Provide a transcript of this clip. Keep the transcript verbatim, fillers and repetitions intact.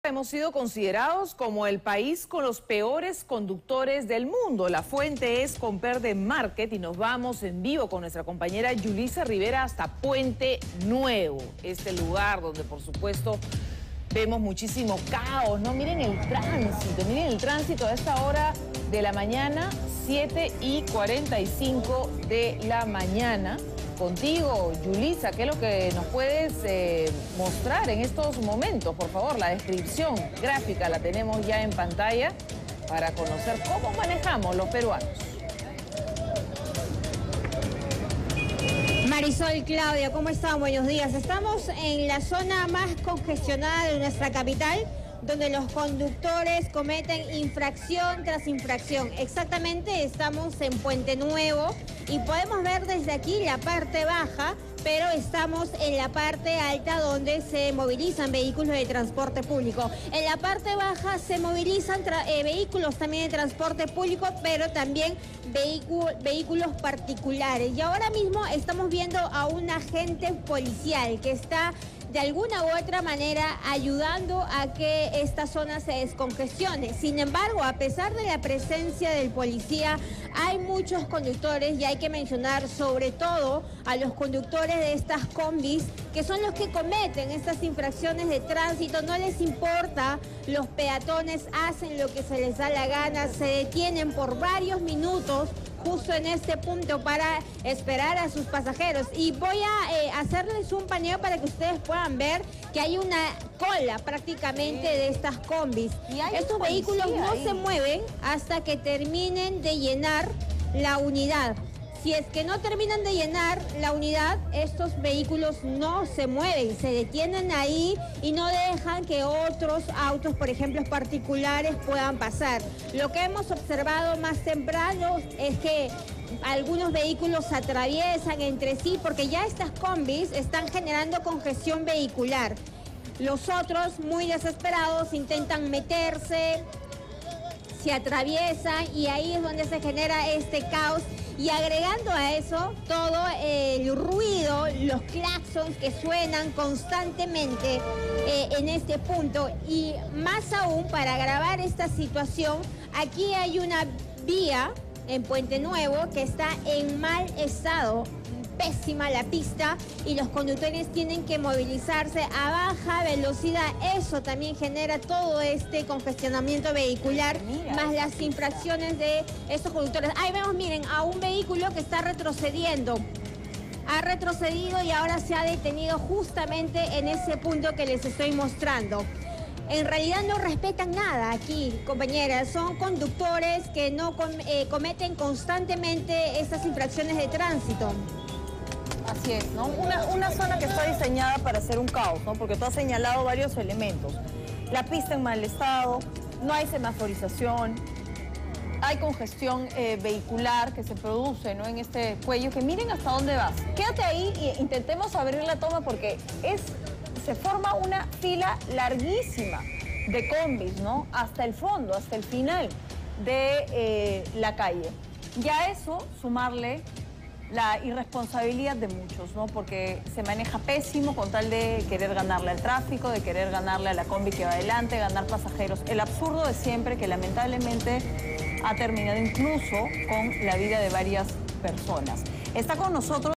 Hemos sido considerados como el país con los peores conductores del mundo. La fuente es Comperde Market y nos vamos en vivo con nuestra compañera Yulisa Rivera hasta Puente Nuevo, este lugar donde por supuesto vemos muchísimo caos, ¿no? Miren el tránsito, miren el tránsito a esta hora de la mañana, siete y cuarenta y cinco de la mañana. Contigo, Yulisa, ¿qué es lo que nos puedes eh, mostrar en estos momentos? Por favor, la descripción gráfica la tenemos ya en pantalla para conocer cómo manejamos los peruanos. Marisol, Claudia, ¿cómo están? Buenos días. Estamos en la zona más congestionada de nuestra capital, donde los conductores cometen infracción tras infracción. Exactamente, estamos en Puente Nuevo y podemos ver desde aquí la parte baja, pero estamos en la parte alta donde se movilizan vehículos de transporte público. En la parte baja se movilizan eh, vehículos también de transporte público, pero también vehículos particulares. Y ahora mismo estamos viendo a un agente policial que está de alguna u otra manera ayudando a que esta zona se descongestione. Sin embargo, a pesar de la presencia del policía, hay muchos conductores, y hay que mencionar sobre todo a los conductores de estas combis, que son los que cometen estas infracciones de tránsito. No les importa, los peatones hacen lo que se les da la gana, se detienen por varios minutos justo en este punto para esperar a sus pasajeros. Y voy a eh, hacerles un paneo para que ustedes puedan ver que hay una cola prácticamente de estas combis. Estos vehículos no se mueven hasta que terminen de llenar la unidad. Si es que no terminan de llenar la unidad, estos vehículos no se mueven, se detienen ahí y no dejan que otros autos, por ejemplo particulares, puedan pasar. Lo que hemos observado más temprano es que algunos vehículos se atraviesan entre sí porque ya estas combis están generando congestión vehicular. Los otros, muy desesperados, intentan meterse, se atraviesan y ahí es donde se genera este caos. Y agregando a eso todo el ruido, los claxons que suenan constantemente eh, en este punto. Y más aún, para agravar esta situación, aquí hay una vía en Puente Nuevo que está en mal estado. Pésima la pista y los conductores tienen que movilizarse a baja velocidad. Eso también genera todo este congestionamiento vehicular, Mira. más las infracciones de estos conductores. Ahí vemos, miren, a un vehículo que está retrocediendo. Ha retrocedido y ahora se ha detenido justamente en ese punto que les estoy mostrando. En realidad no respetan nada aquí, compañeras. Son conductores que no com eh, cometen constantemente estas infracciones de tránsito. Así es, ¿no? Una, una zona que está diseñada para hacer un caos, ¿no? Porque tú has señalado varios elementos. La pista en mal estado, no hay semaforización, hay congestión eh, vehicular que se produce, ¿no? En este cuello, que miren hasta dónde vas. Quédate ahí e intentemos abrir la toma porque es, se forma una fila larguísima de combis, ¿no? Hasta el fondo, hasta el final de eh, la calle. Ya eso, sumarle la irresponsabilidad de muchos, ¿no? Porque se maneja pésimo con tal de querer ganarle al tráfico, de querer ganarle a la combi que va adelante, ganar pasajeros. El absurdo de siempre que lamentablemente ha terminado incluso con la vida de varias personas. Está con nosotros